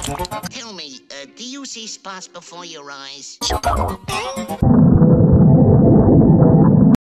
Tell me, do you see spots before your eyes?